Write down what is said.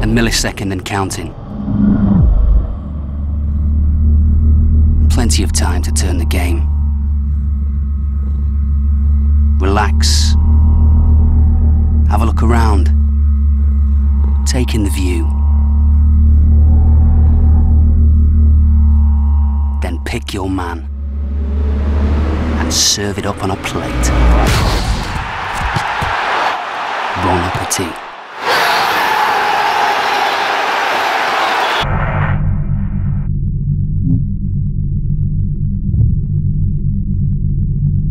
millisecond and counting. Plenty of time to turn the game. Relax. Have a look around. Take in the view. Then pick your man and serve it up on a plate. Bon appetit.